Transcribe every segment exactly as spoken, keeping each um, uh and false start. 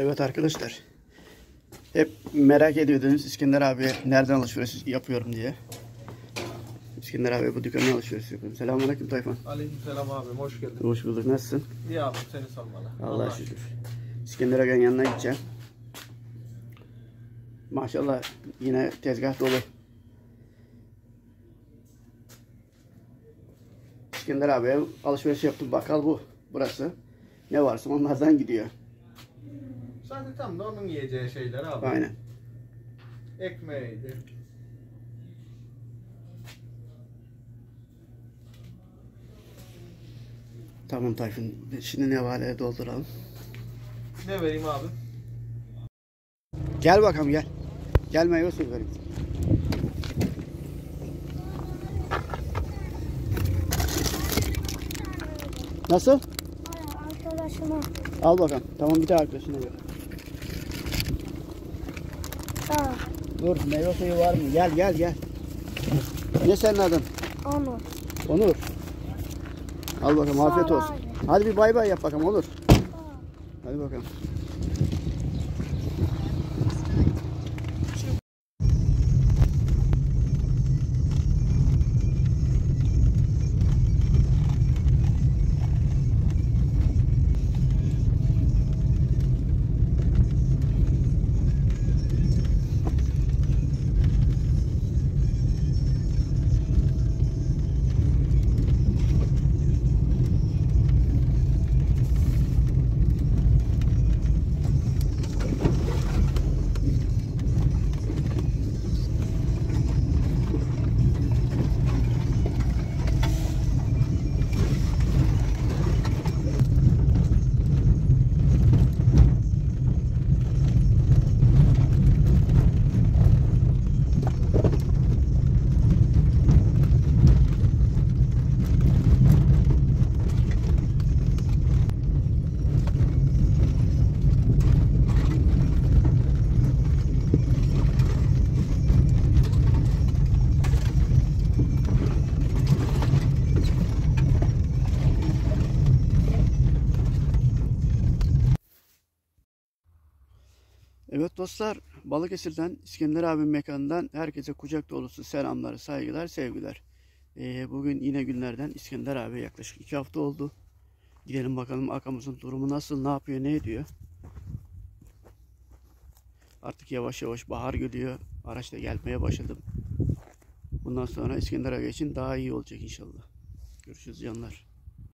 Evet arkadaşlar. Hep merak ediyordunuz İskender abi nereden alışveriş yapıyorum diye. İskender abi bu dükkandan alışveriş yapıyorum. Selamünaleyküm Tayfun. Aleykümselam abim, hoş geldin. Hoş bulduk. Nasılsın? İyi abim, seni sormalı. Allah'a Allah şükür. İskender Aga'nın yanına gideceğim. Maşallah yine tezgah dolu. İskender abiye alışveriş yaptım. Bakkal bu. Burası. Ne varsa onlardan gidiyor. Zaten tam da onun yiyeceği şeyler abi. Aynen. Ekmeğiydi. Tamam Tayfun. Şimdi nevaleye dolduralım. Ne vereyim abi? Gel bakalım gel. Gel meyve suyu vereyim. Nasıl? Arkadaşıma. Al bakalım. Tamam bir tane arkadaşına ver. Ha, Dur meyve suyu var mı? Gel gel gel. Ne senin adın? onu. Onur. Al bakalım Sağ ol afiyet olsun. abi. Hadi bir bay bay yap bakalım olur. Hadi bakalım. Evet dostlar, Balıkesir'den İskender abim mekanından herkese kucak dolusu selamlar, saygılar, sevgiler. Ee, bugün yine günlerden İskender abi yaklaşık iki hafta oldu. Gidelim bakalım akamızın durumu nasıl, ne yapıyor, ne ediyor. Artık yavaş yavaş bahar geliyor, araçla gelmeye başladım. Bundan sonra İskender abi için daha iyi olacak inşallah. Görüşürüz canlar.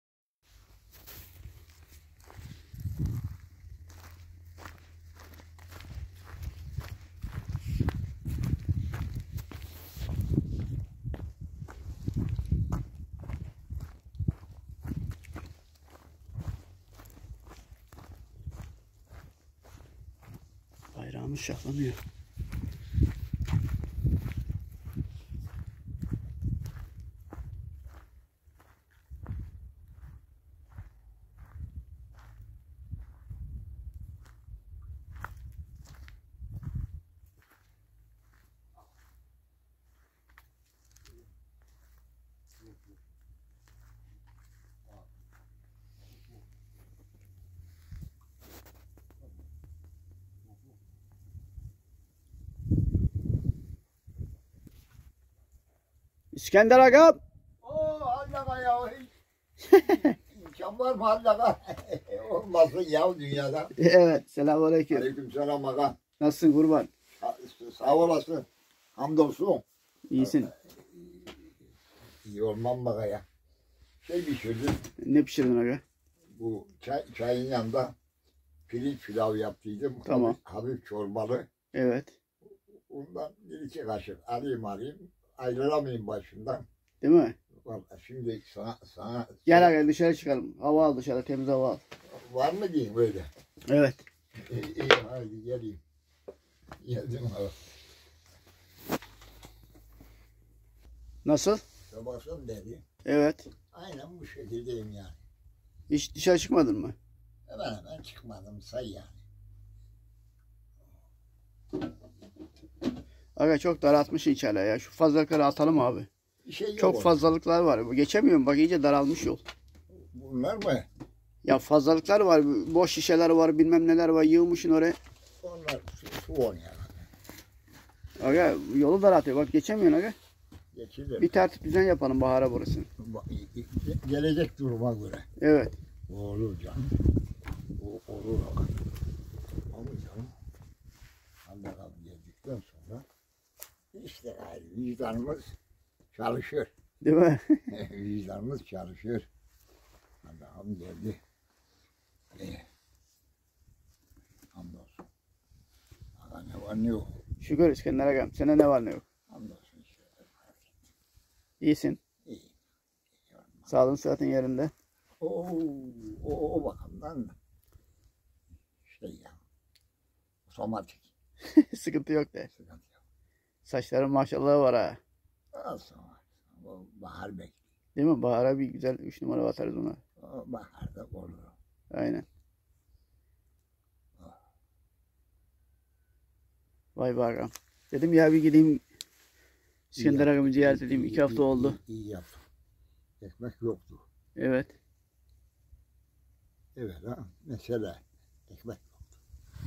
Bayrağımız şahlanıyor. İskender agam. Oo hallaka ya. İmkan var mı hallaka? Olmasın ya dünyada. Evet, selamünaleyküm. Aleykümselam aga. Nasılsın kurban? Sa- Sağ olasın. Hamdolsun. İyisin. İyi olmam baka ya. Şey pişirdim. Ne pişirdin aga? Bu çay, çayın yanında pirinç pilav yaptıydım. Tamam. Hafif, hafif çorbalı. Evet. Ondan bir iki kaşık alayım alayım. Ayrılamayayım başından. Değil mi? Vallahi şimdi sana, sana Gel aga dışarı çıkalım. Hava al dışarı, temiz hava al. var mı diyeyim böyle? Evet. İyi, iyi hadi geleyim. Geldim abi. Nasıl? Sabahtan beri Evet. aynen bu şekildeyim yani. Hiç dışarı çıkmadın mı? Hemen hemen çıkmadım say yani. Aga çok daraltmış içeride ya. Şu fazlalıkları atalım abi. Bir şey yok Çok orada. fazlalıklar var. Geçemiyorum bak iyice daralmış yol. Bunlar mı? Ya fazlalıklar var. Boş şişeler var. Bilmem neler var. Yığmışsın oraya. Onlar su, su oynuyor. Aga yolu daraltıyor. Bak geçemiyorsun aga. Geçilir. Bir tertip düzen yapalım bahara burası. Gelecek duruma göre. Evet. O olur canım. O olur ama. Ama canım. Allah'ım geldikten sonra işte gayrı vicdanımız çalışır. Değil mi? Vicdanımız çalışır. Allah'ım geldi. Eh. Hamdolsun. Aga ne var ne yok. Şükür İskender agam. Sana ne var ne yok. Hamdolsun işte. İyisin. İyi. Sağlığın sıhhatin yerinde. O, o, o bakımdan şey ya. Otomatik. Sıkıntı yok de. Sıkıntı yok. Saçların maşallah var ha. Olsun. O bahar bekliyor. Değil mi? Bahara bir güzel üç numara atarız ona. O baharda olur. Aynen. Vay be agam. Dedim ya bir gideyim İskender agamı ziyaret edeyim. İki hafta oldu. İyi, iyi yaptın. Ekmek yoktu. Evet. Evet ha. Mesela ekmek yoktu.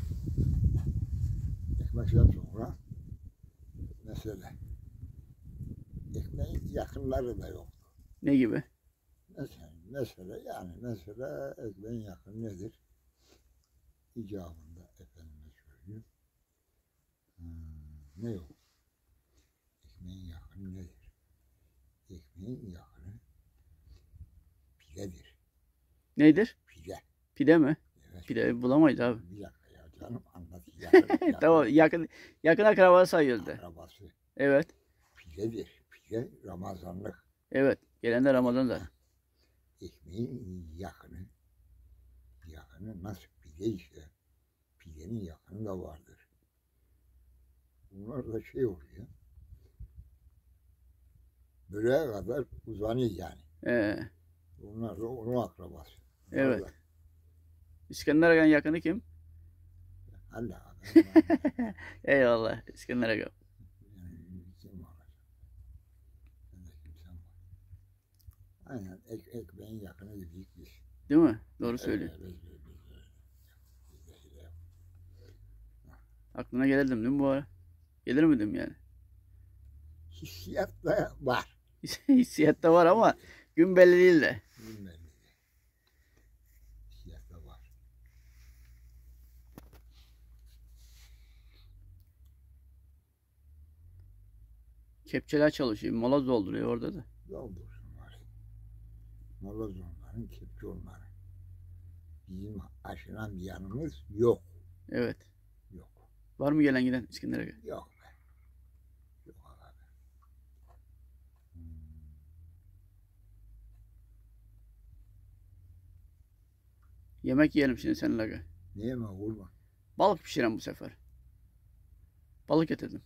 Ekmekten sonra mesela ekmeğin yakınları da yoktu. Ne gibi? Mesela, mesela yani mesela ekmeğin yakını nedir? İcabında efendime söyleyeyim. Hmm, ne yok? Ekmeğin yakını nedir? Ekmeğin yakını pidedir. Neydir? Pide. Pide mi? Evet. Pide bulamayız abi. Bir dakika ya canım anlatayım. Yakın, yakın, Tamam yakın yakın akraba sayıyoruz da. Arabası Evet. pidedir. Pide Ramazanlık. Evet. Gelen de Ramazan zaten. Ekmeğin yakını. Yakını nasıl pide ise pidenin yakını da vardır. Bunlar da şey oluyor. Böreğe kadar uzanıyor yani. Ee, Bunlar da onun akrabası. Bunlar Evet. da- İskender Aga'nın yakını kim? Allah Eyvallah İskender Aga. yani kim olacak? Ben de kimsem var. Aynen ek, ekmeğin yakını gibiyiz biz. Değil mi? Doğru söylüyor. Evet, biz- biz- biz öyle. Biz de öyle yap- Aklına gelirdim değil mi bu ara? Gelir miydim yani? Hissiyat da var. Hissiyatta var ama gün belli değil de. Bilmem. Hissiyat da var. Kepçeler çalışıyor. Moloz dolduruyor orada da. Doldursun var. Moloz onların, kepçe onların. Bizim aşınan bir yanımız yok. Evet. Yok. Var mı gelen giden İskender Aga? Yok be. Yok abi. Hmm. Yemek yiyelim şimdi seninle Aga. Niye mi kurban? Balık pişiren bu sefer. Balık getirdim.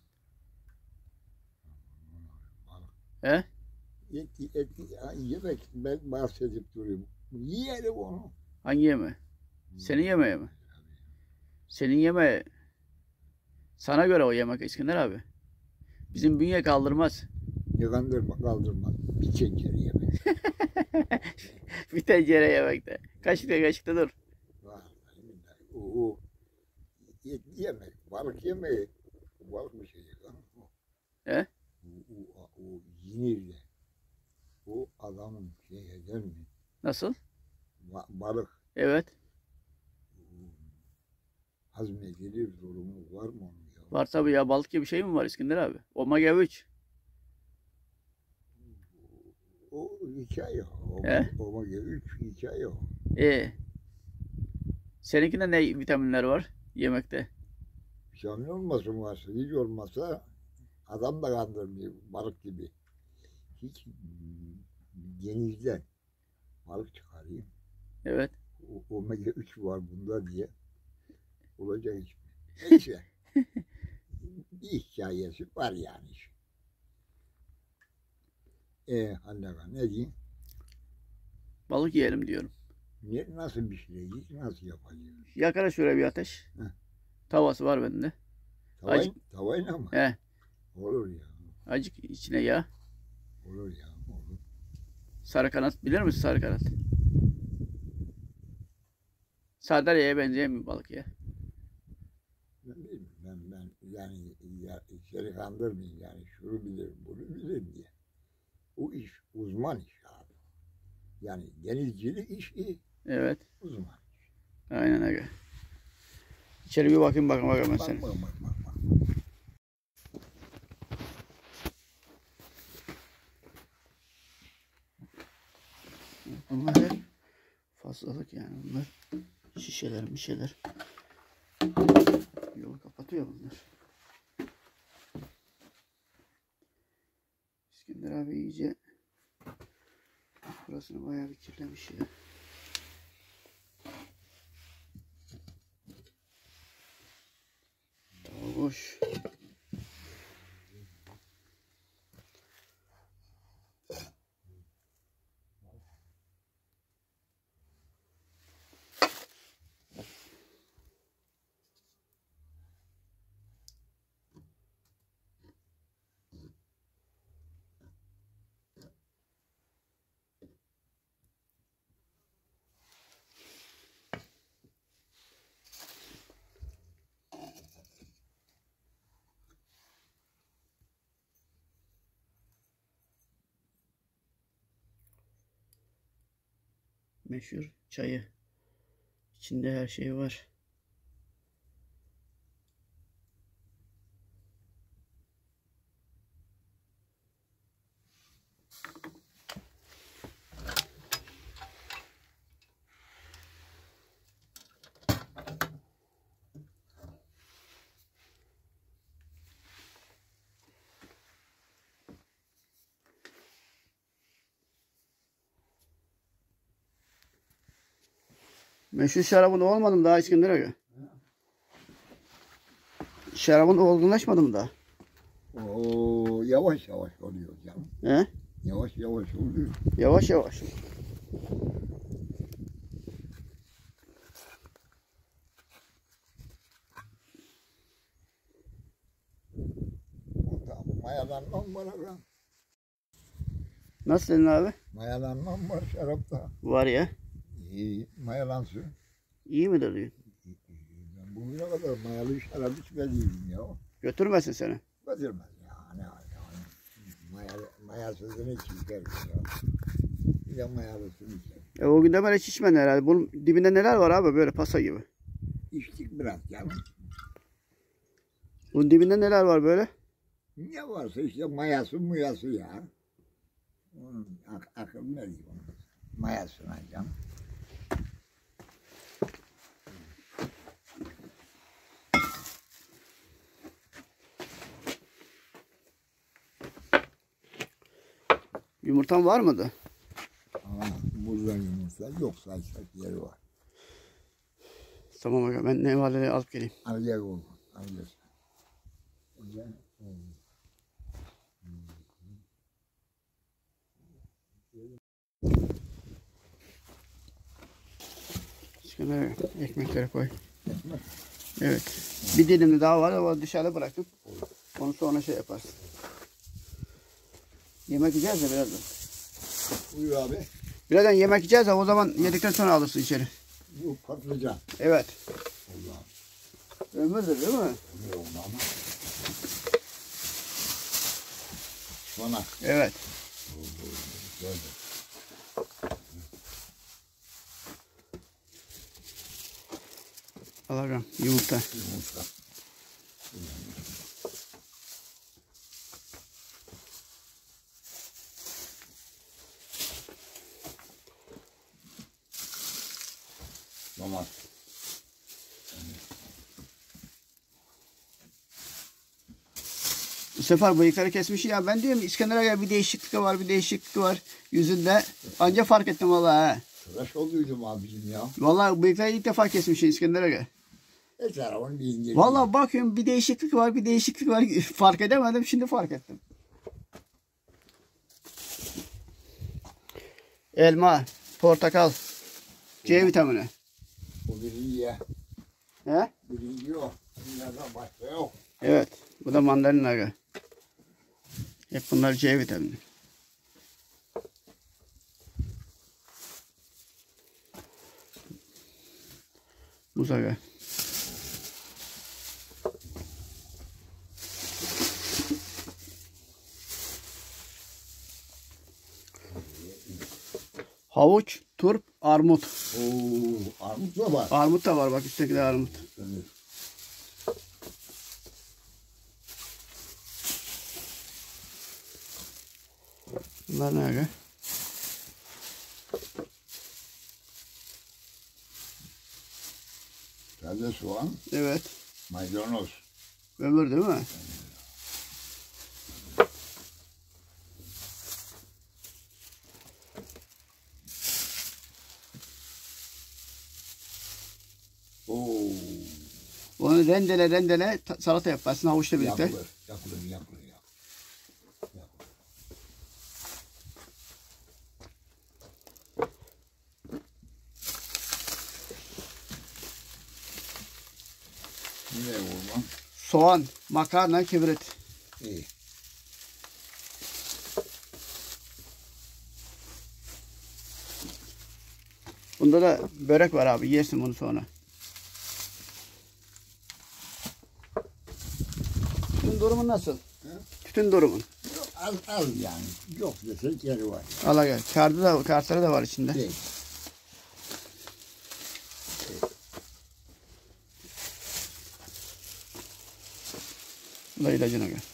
Balık. He? Et, et, yemek ben bahsedip duruyorum. Yiyelim onu. Hangi yemeği? Senin yemeği mi? Senin yemeği. Sana göre o yemek İskender abi. Bizim bünye kaldırmaz. Ne kandırma kaldırmaz. Bir çencere yemek. Bir tencere yemekte. Kaşıkta kaşıkta dur. Vallahi billahi. O, o et yemek, balık yemeği. Balık bir şey yok. He? O, o, o yenir de. O adamın şey eder mi? Nasıl? Ba- balık Evet. hazmedilir durumu var mı onun ya? Var tabii ya, balık gibi bir şey mi var İskender abi? Omega üç. O hikaye o. He? Omega üç hikaye o. Ee. Seninkinde ne vitaminler var yemekte? Vitamin olmasın varsa, hiç olmazsa adam da kandırmıyor balık gibi. Hiç denizden balık çıkarayım. Evet. O, omega üç var bunda diye. Olacak iş mi? Neyse. Bir hikayesi var yani. Eee Hallaka ne diyeyim? Balık yiyelim diyorum. Ne, nasıl bir şey yiyeceğiz, nasıl yapacağız? Yakara şöyle bir ateş. Heh. Tavası var bende. Tavay, Acı- tavayla mı? He. Olur ya. Acık içine yağ. Olur ya. Olur. Sarı kanat bilir misin sarı kanat? Sardalya'ya benzeyen bir balık ya. Ben bilmiyorum. Ben, ben yani ya, içeri kandırmayayım yani şunu bilir bunu bilir diye. O iş uzman iş abi. Yani denizcilik iş iyi. Evet. Uzman. Aynen öyle. İçeri bir bakayım bakayım bakayım ben Bak seni. bak bak bak. bak. Bunlar hep fazlalık yani bunlar. Şişeler bir şeyler. Yolu kapatıyor bunlar. İskender abi iyice burasını bayağı bir kirlemiş ya. Boş. Meşhur çayı. İçinde her şey var. Meşhur şarabın olmadı mı daha İskender Aga? Şarabın olgunlaşmadı mı daha? Oo, yavaş yavaş oluyor canım. He? Yavaş yavaş oluyor. Yavaş yavaş. O da mayalanmam var aga. Nasıl dedin abi? Mayalanmam var şarapta. Var ya. İyi, mayalansın. İyi mi diyorsun? Ben bugüne kadar mayalı şarap içmediydim ya. Götürmesin seni. Götürmez ya. Ne yani. Mayalı, mayasızını içer ya. Bir de mayalısını içer. E o günde ben hiç içmedin herhalde. Bunun dibinde neler var abi böyle pasa gibi. İçtik biraz canım. Bunun dibinde neler var böyle? Ne varsa işte mayası muyası ya. Onun ak akıl ne diyor onun? Mayasına canım. Yumurtan var mıydı? Ama burada yumurta yok saysak yeri var. Tamam aga ben nevaleleri alıp geleyim. Al gel oğlum. Al gel. Gel oğlum. İskender Aga ekmekleri koy. Evet. Bir dilim daha var ama dışarıda bıraktım. Onu sonra şey yaparsın. Yemek yiyeceğiz de birazdan. Buyur abi. Birazdan yemek yiyeceğiz de o zaman yedikten sonra alırsın içeri. Bu patlıcan. Evet. Allah'ım. Ömürdür değil mi? Ne oldu ama? Bana. Evet. Böyle. Al bakalım yumurta. Yumurta. Tamam. Bu sefer bıyıkları kesmiş ya. Ben diyorum İskender Aga bir değişiklik var bir değişiklik var yüzünde. Anca fark ettim vallahi. Tıraş olduydum abicim ya. Vallahi bıyıkları ilk defa kesmiş İskender Aga. Yeter onu bir ince. Vallahi bakıyorum bir değişiklik var bir değişiklik var. Fark edemedim şimdi fark ettim. Elma, portakal, C vitamini. Bu birinci ya. He? Birinci yok. Bunlardan başka yok. Evet. Bu da mandalina Aga. Hep bunlar C vitamini. Muz aga. Havuç, turp, armut. Oo, armut da var. Armut da var bak, üstteki de armut. Evet. Bunlar ne aga? Taze soğan, Evet. maydanoz. Ömür değil mi? Oo, Onu rendele rendele ta- salata yaparsın havuçla birlikte. yapılır, yapılır, yapılır. yapılır. yapılır. Ne olmam? Soğan, makarna, kibrit. İyi. Bunda da börek var abi. Yersin bunu sonra. Tütün durumun nasıl? He? Tütün durumun. Yok, az az yani. Yok desek yeri var. Ala gel. Kartı da, kartları da var içinde. Değil. Bu da ilacına gel.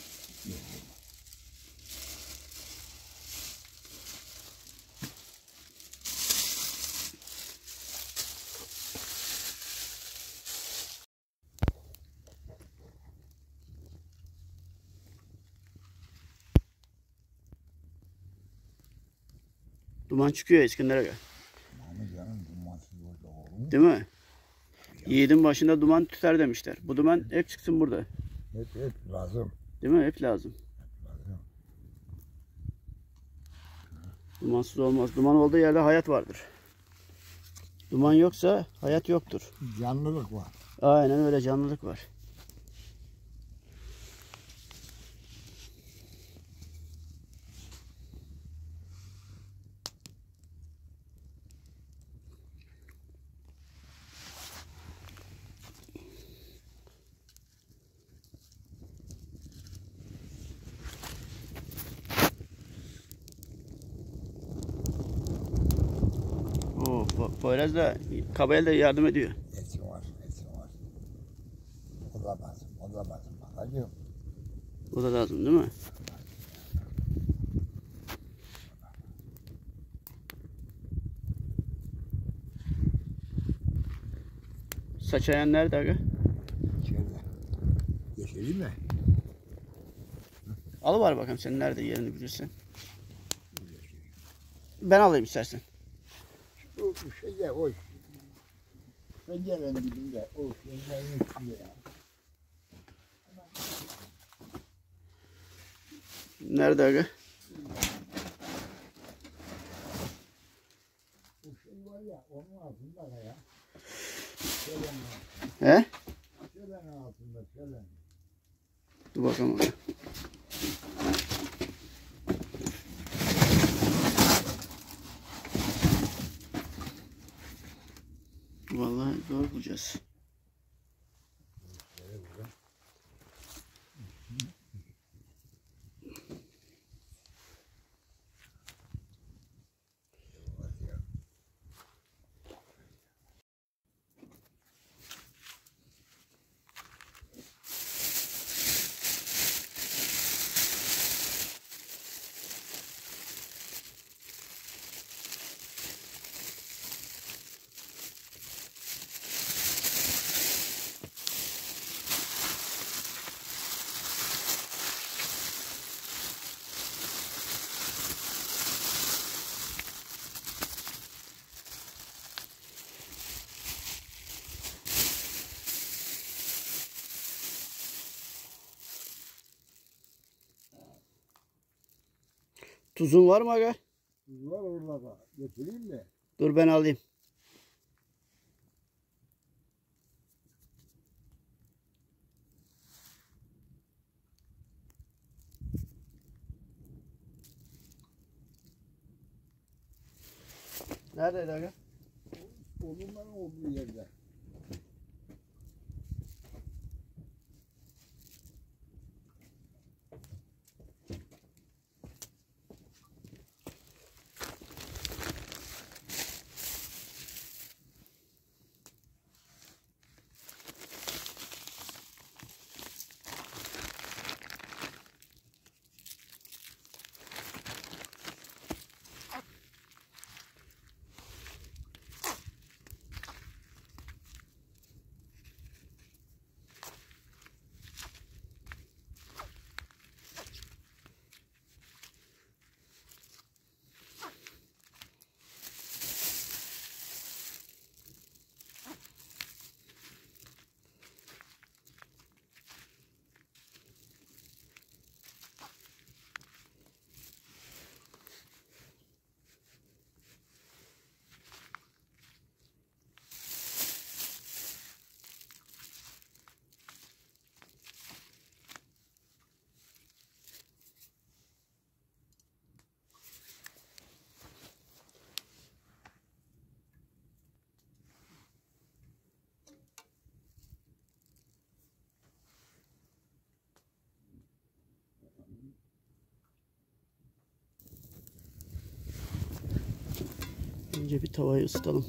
Duman çıkıyor ya İskender'e gel. Ama canım dumansız orada olur mu? Değil mi? Yiğidin başında duman tüter demişler. Bu duman hep çıksın burada. Hep hep lazım. Değil mi? Hep lazım. lazım. Dumansız olmaz. Duman olduğu yerde hayat vardır. Duman yoksa hayat yoktur. Canlılık var. Aynen öyle, canlılık var. Oo, Po- Poyraz da Kabayel de yardım ediyor. Etsin var, etsin var. O da lazım, o da lazım. Bakacağım. O da lazım değil mi? Saç ayan nerede aga? İçeride. Geçelim mi? Alıver bakalım, sen nerede yerini bilirsen. Ben alayım istersen. Bu bu şeyde o pencerenin dibinde, o pencerenin üstünde ya. Nerede aga? Bu şey var ya, onun altında da ya. Şölenin, He? şölenin altında, şölenin. Dur bakalım aga. Vallahi zor bulacağız. Tuzun var mı aga? Tuz var orada da. Getireyim mi? Dur ben alayım. Neredeydi aga? Odunların olduğu yerde. Önce bir tavayı ısıtalım.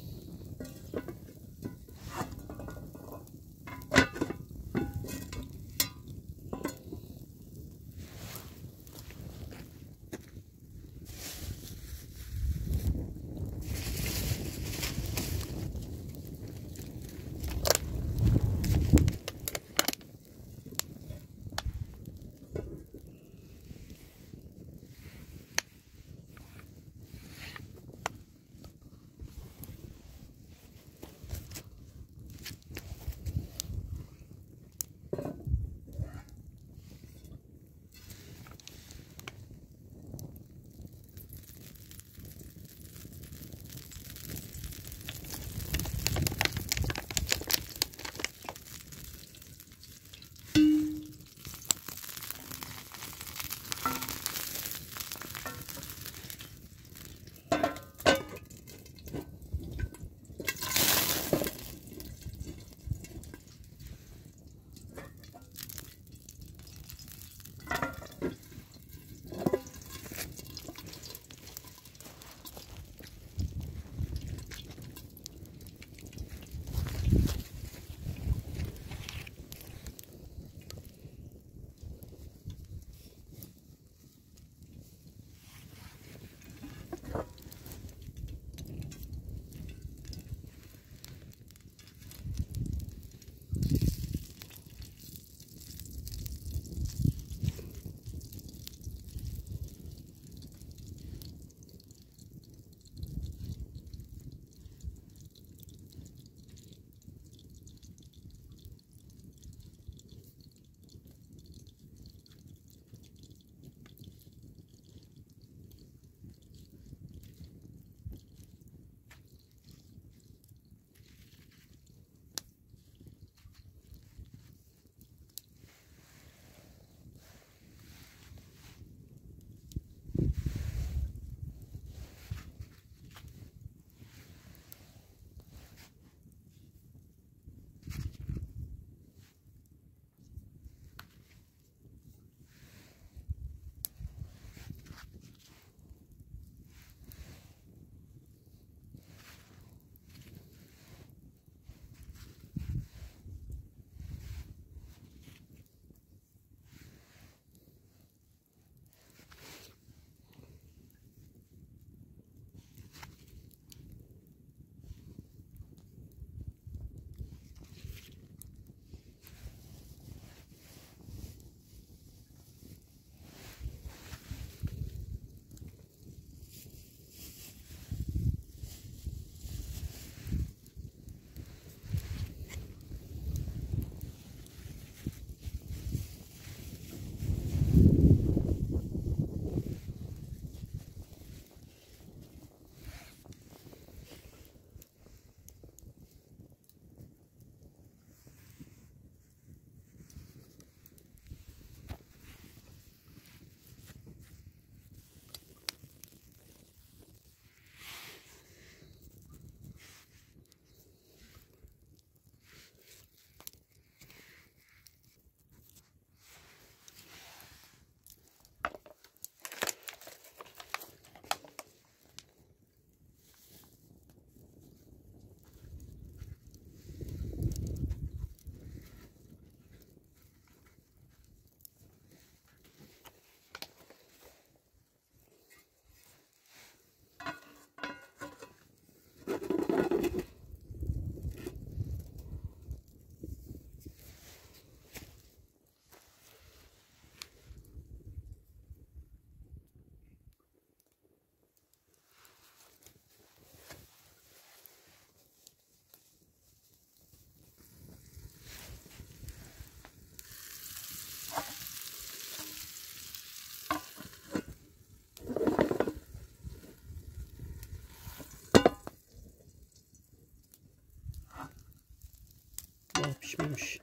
Daha pişmemiş.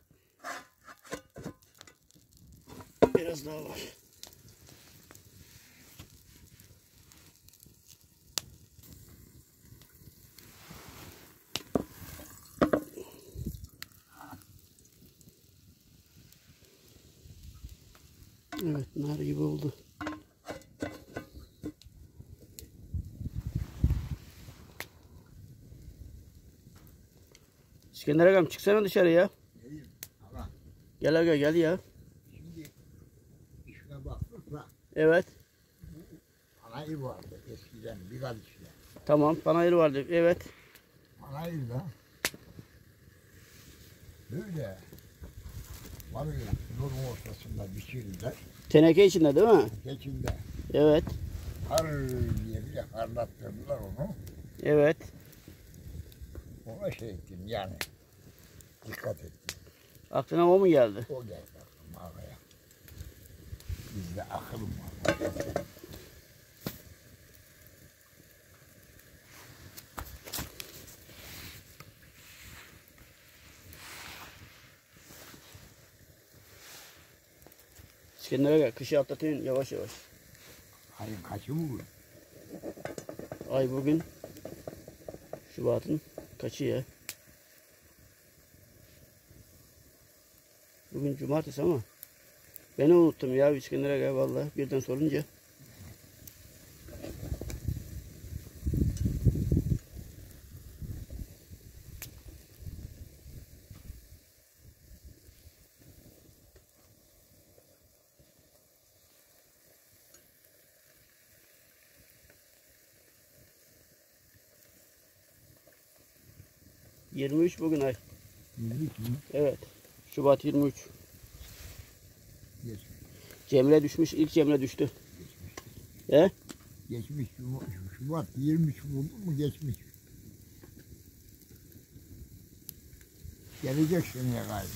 Biraz daha var. Evet, nar gibi oldu. İskender Agam çıksana dışarı ya. Neyim? Ama Gel aga gel ya. şimdi işine baktıkla Evet. panayır vardı eskiden birkaç işler. Tamam. Panayır vardı. Evet. Panayırda böyle var ya yolun ortasında biçilirler. Teneke içinde değil mi? Geçinde Evet. har diye bir de harlattırdılar onu. Evet. Ona şey ettim yani. Dikkat ettim. Aklına o mu geldi? O geldi aklıma ağaya. Bizde akıl var. İskender Aga kışı atlatıyorsun yavaş yavaş. Hayır kaçı mı bu? Ay bugün Şubat'ın kaçı ya? Bugün cumartesi ama beni unuttum ya İskender Aga vallahi birden sorunca. yirmi üç bugün ay. yirmi iki mi? Evet. Şubat yirmi üç. Geçmiş. Cemre düşmüş. İlk Cemre düştü. Geçmiş. He? Geçmiş Şubat, Şubat yirmi üç buldu mu geçmiş. Gelecek seneye galiba.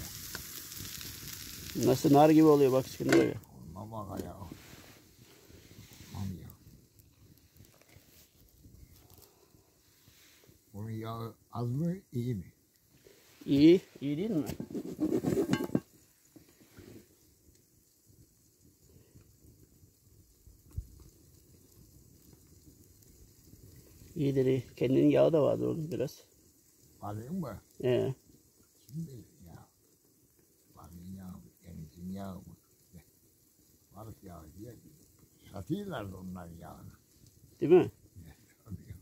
Nasıl nar gibi oluyor bak İskender Aga. Olma bak ya. Aman ya. Onun yağı az mı iyi mi? İyi. İyi değil mi? İyidir iyi. Kendinin yağı da vardır onun biraz. Balığın mı? Ee, Kim bilir ya. Balığın yağı mı? Denizin yağı mı? Balık yağı diye satıyorlardı onların yağını. değil mi? Tabii ya.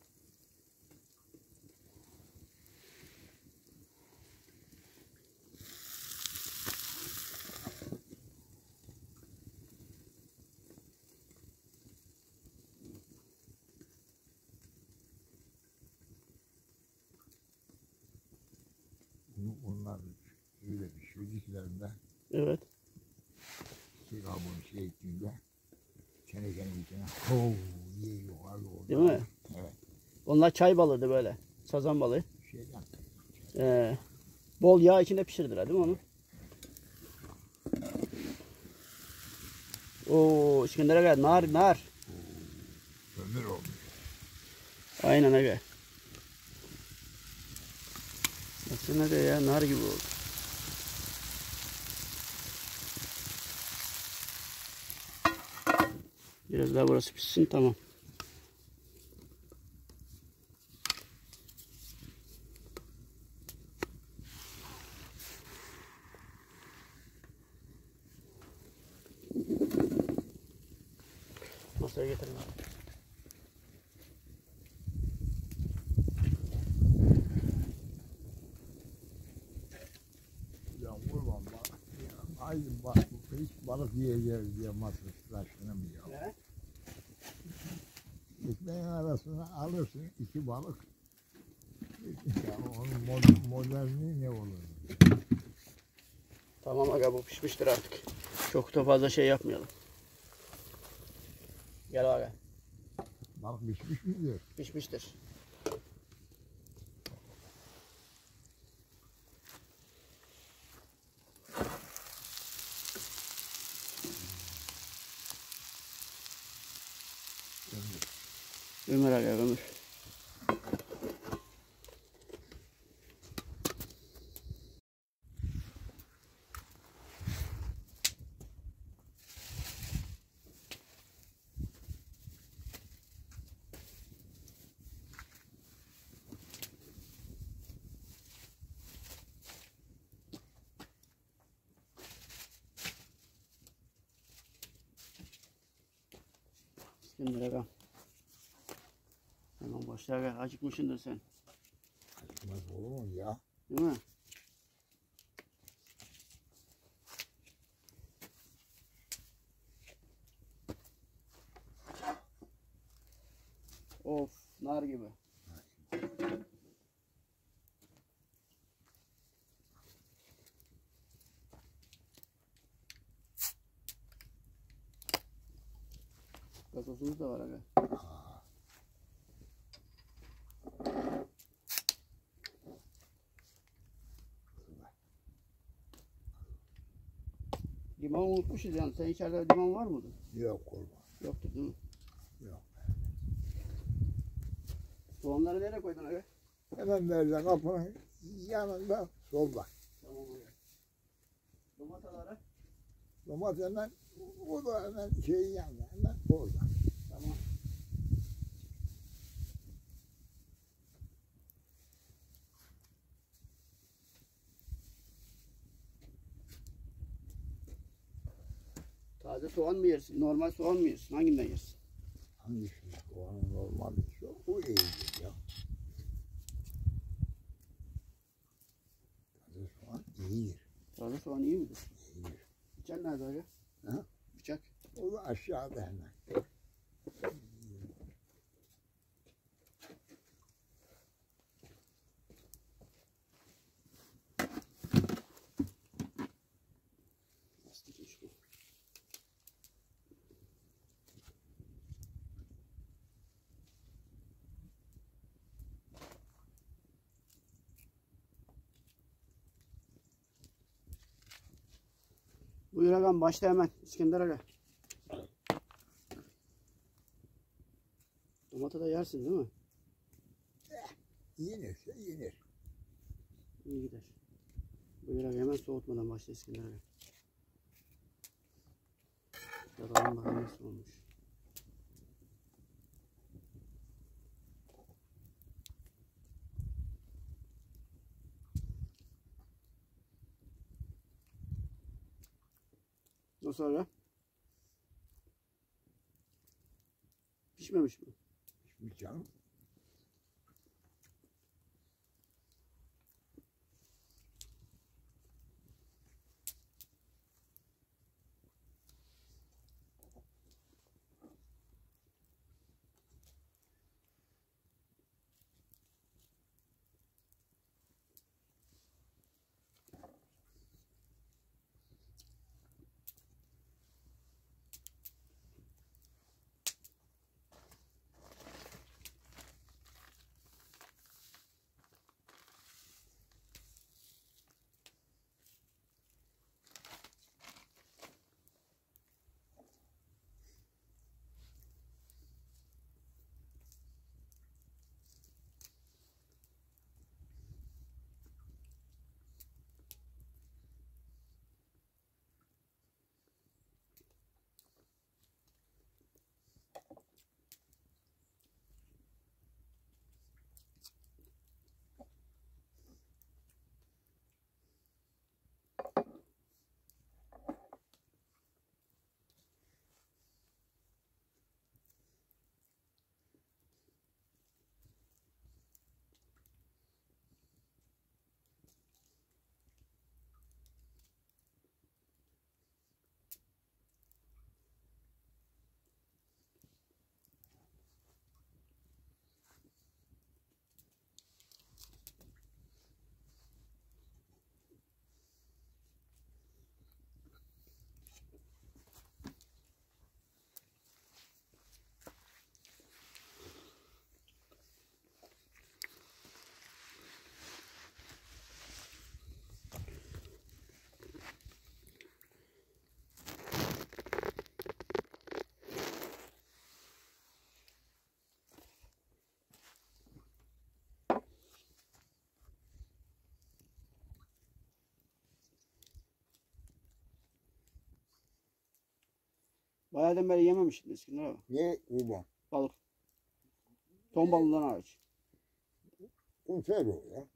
Bunu- Onlar öyle pişirdiklerinde Evet. iki kabuğunu şey ettiğinde tenekenin içine hov diye yukarı oldu. Değil mi? Evet. Onlar çay balığıydı böyle. Sazan balığı. Şeyden Ee, bol yağ içinde pişirdiler değil mi onu? Oo İskender Aga nar nar. ömür olmuş. Aynen Aga. Nasıl ne de ya nar gibi oldu. Biraz daha burası pişsin tamam. Masaya getirin. Ya vurma bak. Ya, haydi bak hiç balık yiyeceğiz diye masraflaştığını mı ya? Ne? Ekmeğin arasına alırsın iki balık. Ya onun mod, moderni ne olur? Tamam Aga bu pişmiştir artık. Çok da fazla şey yapmayalım. Gel Aga. Balık pişmiş midir? Pişmiştir. Ömür Aga ömür. İskender Aga. Tamam başla Aga. Acıkmışsındır sen. Acıkmaz olur mu ya? Değil mi? Of, nar gibi. Gazozumuz da var aga. Limon unutmuşuz yani. Sen içeride limon var mıydı? Yok kurban. Yoktu değil mi? Yok. Soğanları nereye koydun aga? Hemen böyle kapının yanında solda. Tamam aga. Domatesleri? Domates hemen, o da hemen şeyin yanında, hemen orada. Tamam. Taze soğan mı yersin? Normal soğan mı yersin? Hanginden yersin? Hangisi? Soğanın normal bir şey. O iyidir ya. Taze soğan iyidir. Taze soğan iyi midir? İyidir. Bıçak nerede aga? Ha? Bıçak. O da aşağıda hemen. Lastik işte. Buyur agam, başla hemen. İskender aga. Domatesi de yersin değil mi? Yenirse yenir. İyi gider. Buyur aga, hemen soğutmadan başla İskender aga. Tadalım bakalım nasıl olmuş. Nasıl aga? Pişmemiş mi? Şimdi canım. Bayağıdan beri yememiştin İskender abi. Ne kurban? Balık. Ton balığından hariç. Konserve o ya.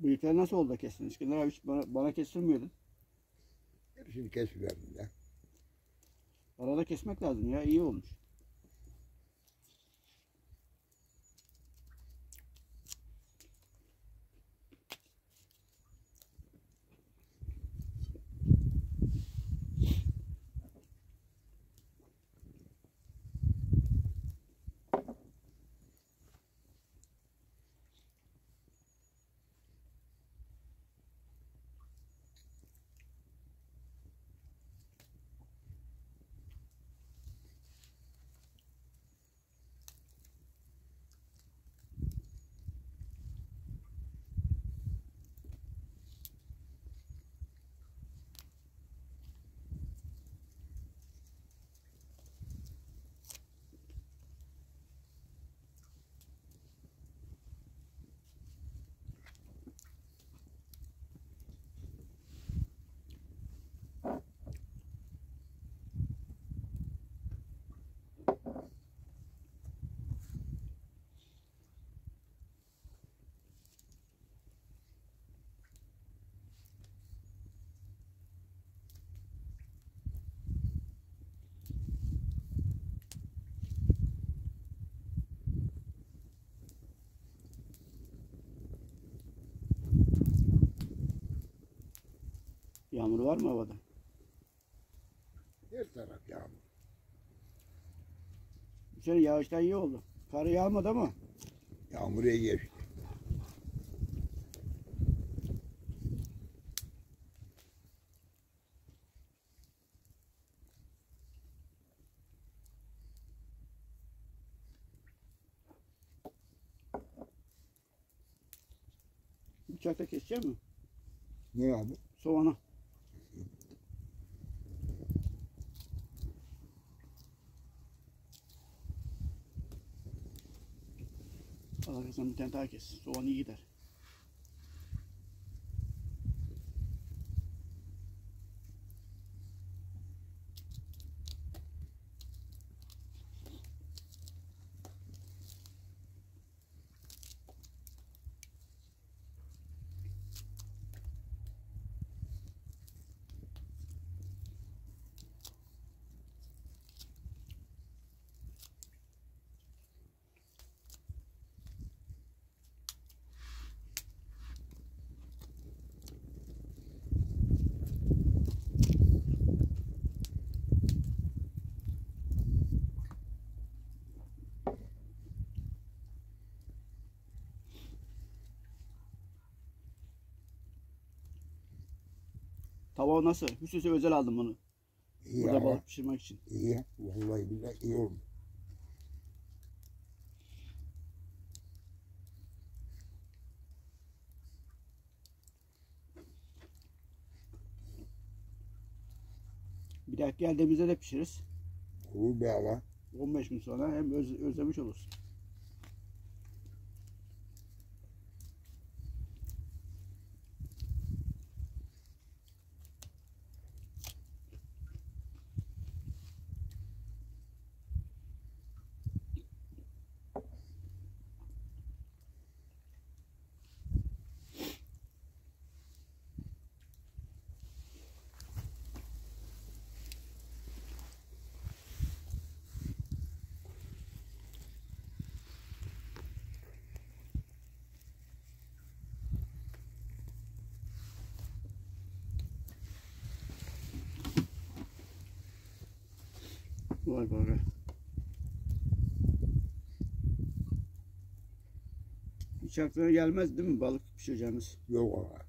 Bıyıkları nasıl oldu da kestin? İskender abi hiç bana, bana kestirmiyordun. Hepsini kesiverdim ya. Arada kesmek lazım ya. İyi olmuş. Yağmur var mı havada? Her taraf yağmur. Bu sene yağışlar iyi oldu. Kar yağmadı ama. Yağmur iyi geçti. Bıçakla kesecek mi? Ne abi? Soğanı. Alakasından bir tane daha kes. Soğan iyi gider. Tava nasıl? Hüsnü'se özel aldım bunu. İyi Burada ama. balık pişirmek için. İyi. Vallahi billahi iyi olmuş. Bir dahaki geldiğimizde de pişiririz. Olur be Allah. on beş gün sonra hem öz, özlemiş olursun. Vay be. Hiç aklına gelmez değil mi balık pişireceğimiz? Yok Allah.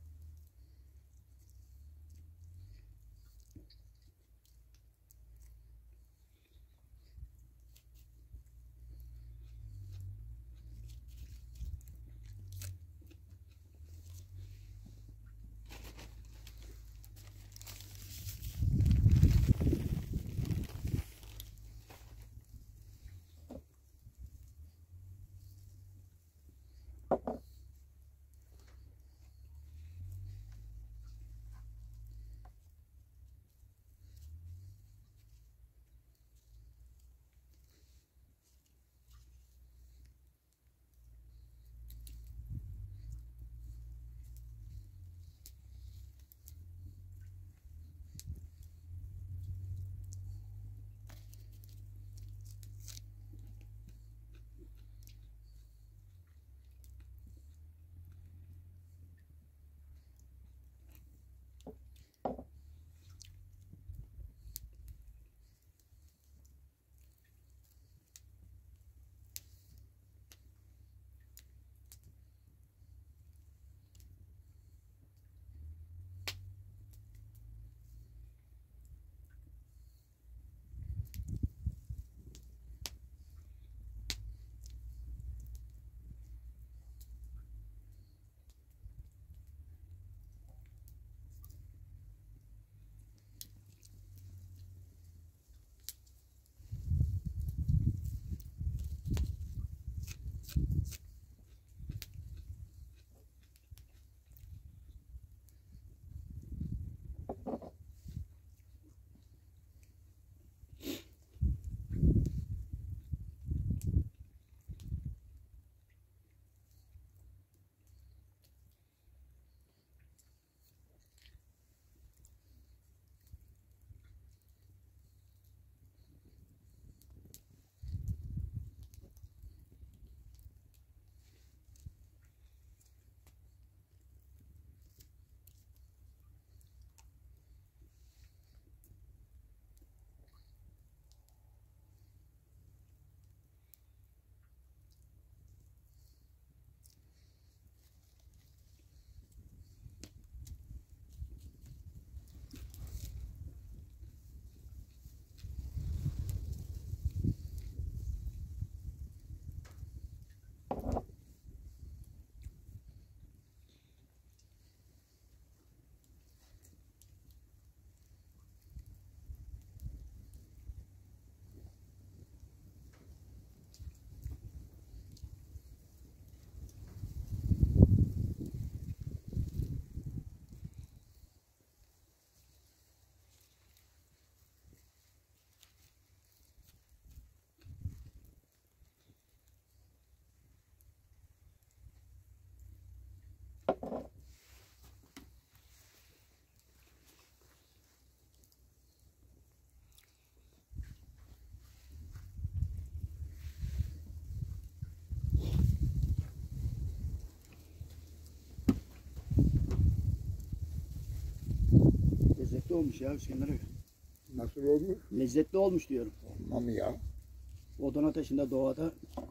lezzetli olmuş ya İskender Aga. Nasıl olmuş? Lezzetli olmuş diyorum. Olma mı ya? Odun ateşinde doğada.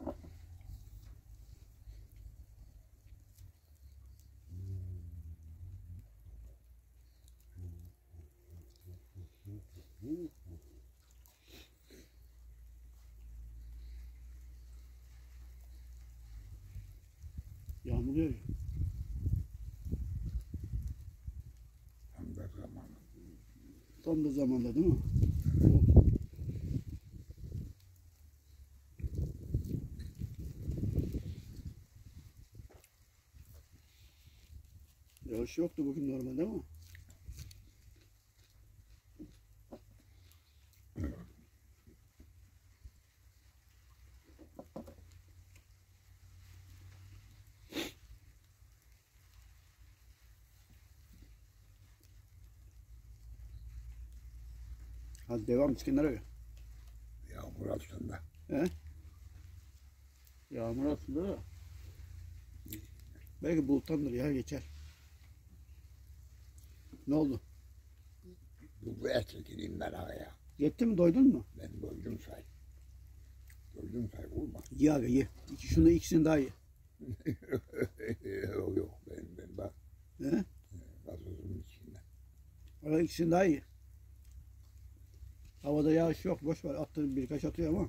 Yağmur yağıyor. Tam da zamanı. Tam da zamanda değil mi? Yağış yoktu bugün normalde ama. Hadi devam İskender Aga. Yağmur aslında. He? Yağmur aslında da. Belki buluttandır ya geçer. Ne oldu? Bu bu et çekileyim ben ağaya. Yetti mi doydun mu? Ben doydum say. Doydum say vurma. Ye aga ye. İki, şunu ikisini daha ye. yok yok ben ben bak. He? Gazozun içinde. Aga ikisini daha ye. Havada yağış yok. Boş ver. Attı birkaç atıyor ama.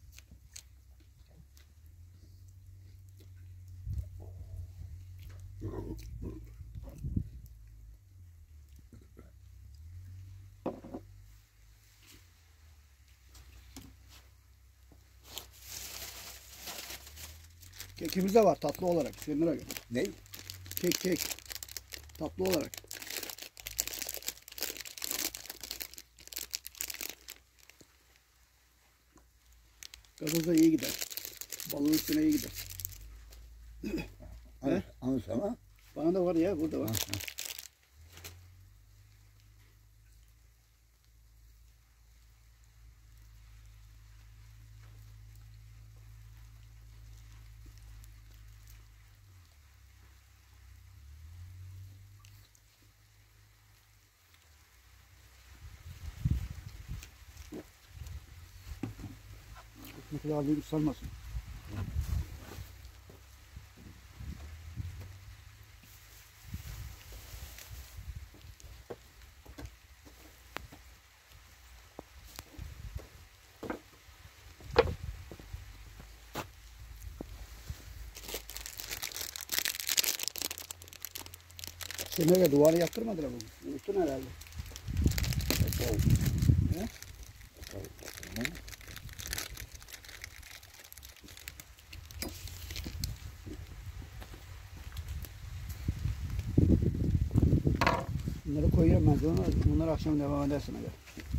Kekimiz de var tatlı olarak. İskender Aga. Ne? Kek kek. Tatlı olarak. Gazoza iyi gider. Balığın üstüne iyi gider. Al, al sana. Bana da var ya burada Ha, var. ha. Ne kadar büyük sarmasın. Semere duvarı yaktırmadılar bunu. Unuttun herhalde. He? Bunları koyuyorum ben sonra. Bunları akşam devam edersin. Aga.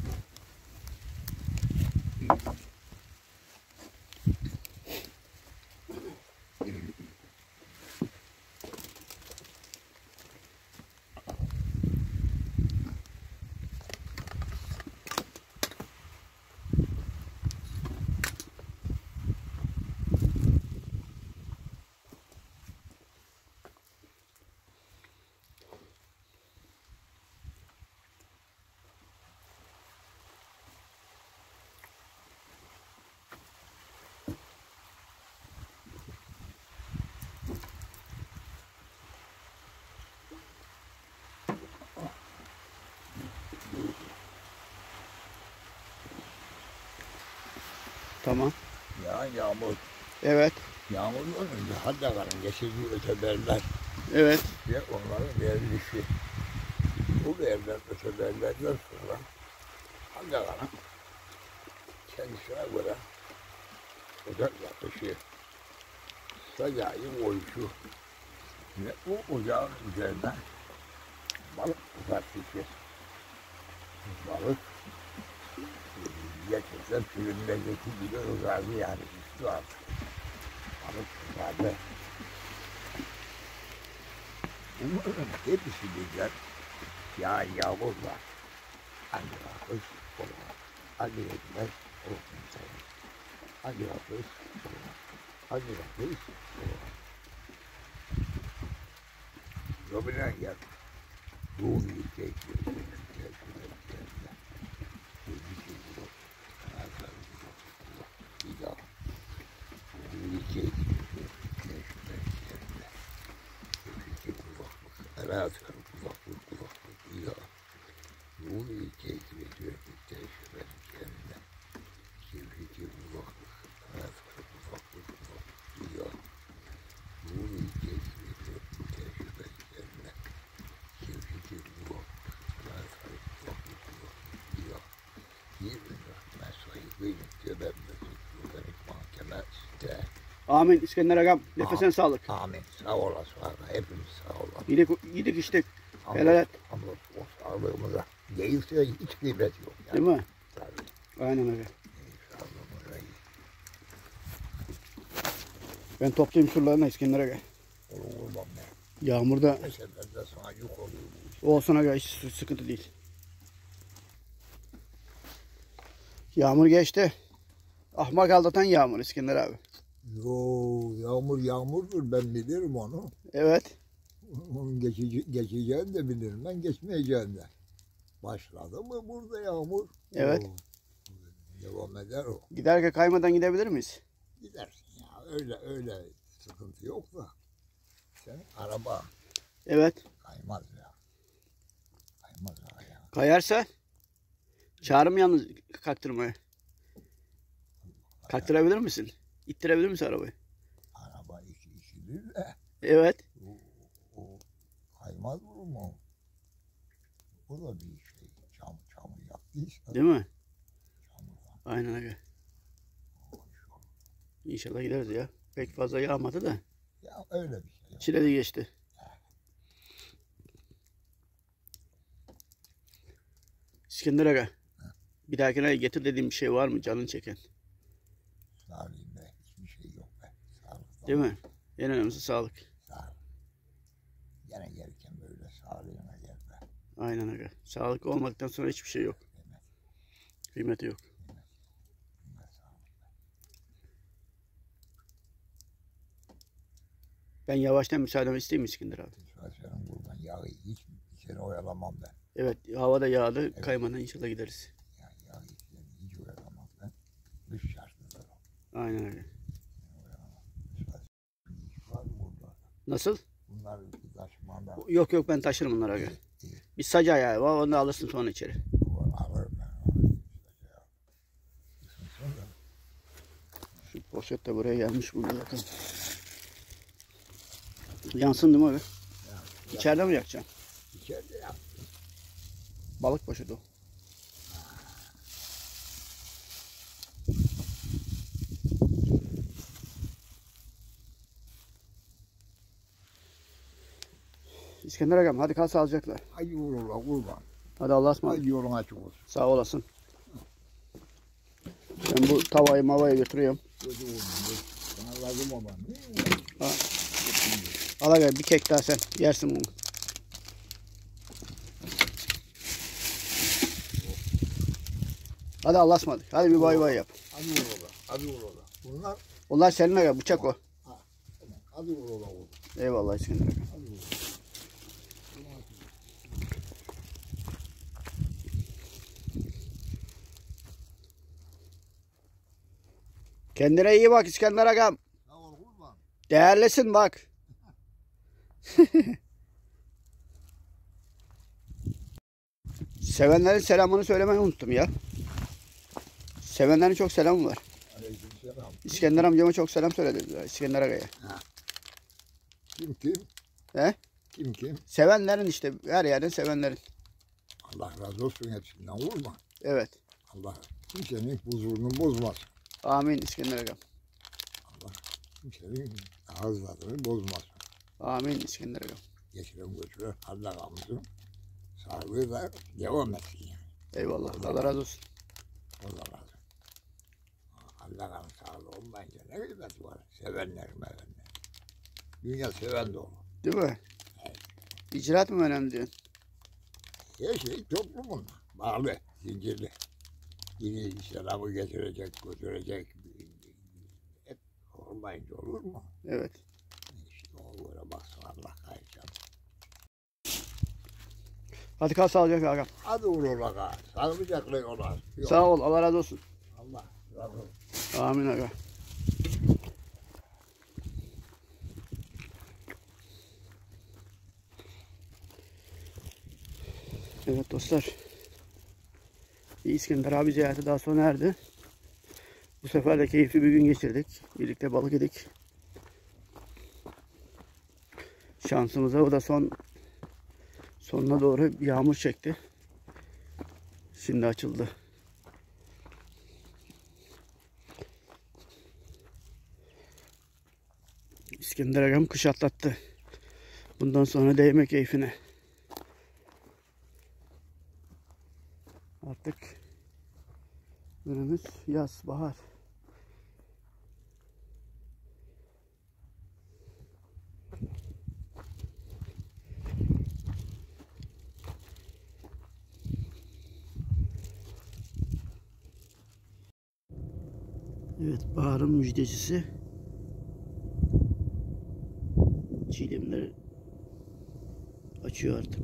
Tamam. Ya yağmur. Evet. Yağmurdan önce Hadda'ların geçirdiği öteberler Evet. ve onların verilişi. Bu verilen öteberlerden sonra Hadda'ların kendisine göre ocak yapışı, sacayı koyuşu ve o ocağın üzerine balık kızartışı. Balık gerçekten filmlerdeki gibi uzardı yani üstü altı. Balık kızardı. Bunların hepsi birden ya yağmur var. Hangi hafız olmaz. Hangi ekmek olmaz. Hangi hafız olmaz. Hangi hafız olmaz. Robine gel. Ruhi çekiyor. hayat kulaklık kulaklık ya. Nuri keyfine sürekli tecrübenin kendine. Keyfi ki kulaklık hayat kulaklık kulaklık ya. Nuri keyfine sürekli tecrübenin kendine. Keyfi ki kulaklık hayat kulaklık kulaklık ya. Yemin rahmet sahibiyim cebemde tutulur mahkeme işte. Amin İskender Agam. Nefesine sağlık. Amin. Sağ olasın abi. Hepimiz sağ olalım. Yedik, yedik içtik. Helal et. Ama o sağlığımıza değilse hiç kıymet yok. Yani. Değil mi? Tabii. Aynen öyle. Sağlığımıza iyi. Ben toplayayım surlarına İskender Aga. Olur kurban be. Yağmurda Mesela ben de sana yük oluyor bu iş. olsun Aga, hiç sıkıntı değil. Yağmur geçti. Ahmak aldatan yağmur İskender abi. Yo, yağmur yağmurdur, ben bilirim onu. Evet. Onun geçici, geçeceğini de bilirim ben, geçmeyeceğini de. Başladı mı burada yağmur? Evet. Oo, devam eder o. Giderken kaymadan gidebilir miyiz? Gidersin ya, öyle öyle sıkıntı yok da. Senin araba Evet. kaymaz ya. Kaymaz ha ya. Kayarsa çağırım yalnız kaktırmaya. Kaktırabilir misin? İttirebilir misin arabayı? Araba içi içilir de Evet. o, o kaymaz olur mu? O da bir şey, çam, çamur yaptıysa. Değil mi? Çamur var. Aynen öyle. O iş olur. İnşallah gideriz ya. Pek fazla yağmadı da. Ya öyle bir şey. yok. Çileli geçti. İskender Aga. Bir dahakine getir dediğim bir şey var mı canın çeken? Sağlayayım be, hiçbir şey yok be. Sağlık. Değil mi? En önemlisi sağlık. Sağ. Gene gelirken böyle sağlığına gel be. Aynen Aga. Sağlık olmaktan sonra hiçbir şey yok. Demek, Kıymeti yok. demek, demek sağlık. Ben yavaştan müsaademi isteyeyim mi İskender abi? Sonra senin buradan yağı hiç seni oyalamam ben. Evet, havada yağdı. Kaymadan inşallah gideriz. Ya, yağı seni hiç oyalamam ben. Dış şartlıdır o. Aynen öyle. Seni oyalamam. Sonra bir iş var mı burada? Nasıl? Bunlar taşımanda Yok yok, ben taşırım bunları Aga. iyi. Bir sac ayağı var, onu da alırsın sonra içeri. Onu alırım ben. Onu işte ya. Isınsın da. Şu poşet de buraya gelmiş, bunu yakalım. Yansın değil mi abi? Ya, İçeride mi yakacaksın? içeride yap. Balık poşeti o. İskender Agam, hadi kal sağlıcakla. Hadi uğurla kurban. Hadi Allah'a ısmarladık. Hadi yolun açık olsun. Sağ olasın. Ben bu tavayı mavaya götürüyorum. Hadi oğlum. Bana lazım olan. Ne? Ha. Al Aga, bir kek daha sen yersin bunu. Hadi Allah'a ısmarladık. Hadi bir bay bay yap. Hadi uğurla. Hadi uğurla. Bunlar Onlar senin Aga, bıçak o. tamam. Hadi uğurla oğlum. Eyvallah İskender Aga. Hadi uğurla. Kendine iyi bak İskender Agam. Sağ ol kurban. Değerlisin bak. Sevenlerin selamını söylemeyi unuttum ya. Sevenlerin çok selamı var. Aleykümselam. İskender amcama çok selam söylediler. İskender Aga'ya. Kim kim? He? Kim kim? Sevenlerin işte, her yerden sevenlerin. Allah razı olsun hepsinden vurma. Evet. Allah kimsenin huzurunu bozmasın. Amin İskender Agam. Allah kimsenin ağızlarını bozmasın. Amin İskender Agam. Geçiren götüren Allah'ımızın sağlığı da devam etsin yani. Eyvallah. Allah razı olsun. O da lazım. Allah'ın sağlığı olmayınca ne kıymeti var? Sevenler mevenler. Dünya seven dolu. Değil mi? İcraat mı önemli diyorsun? Her şey toplumun bağlı, zincirli. Yine selamı getirecek, götürecek. Hep olmayınca olur mu? Evet. İşte o göre baksın Allah kayacağım. Hadi kal sağlıcakla Agam. Hadi uğurla kal. Sağlıcakla yola. Sağ ol. Allah razı olsun. Allah razı olsun. Amin Aga. Evet dostlar. Bir İskender abi ziyareti daha sona erdi. Bu sefer de keyifli bir gün geçirdik. Birlikte balık yedik. Şansımıza o da son sonuna doğru yağmur çekti. Şimdi açıldı. İskender ağam kış atlattı. Bundan sonra değme keyfine. Artık önümüz yaz, bahar. Evet, baharın müjdecisi. Çiğdemler açıyor artık.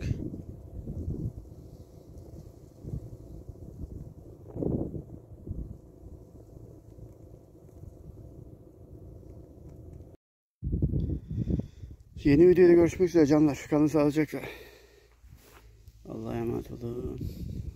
Yeni videoda görüşmek üzere canlar. Kalın sağlıcakla. Allah'a emanet olun.